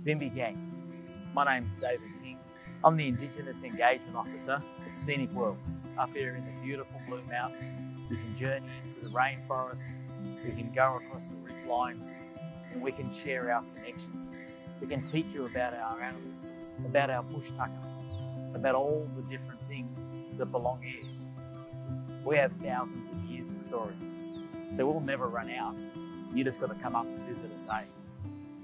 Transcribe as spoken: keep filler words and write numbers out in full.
Bimby Gang. My name's David King. I'm the Indigenous Engagement Officer at Scenic World, up here in the beautiful Blue Mountains. We can journey into the rainforest, we can go across the ridge lines, and we can share our connections. We can teach you about our animals, about our bush tucker, about all the different things that belong here. We have thousands of years of stories, so we'll never run out. You just got to come up and visit us, eh?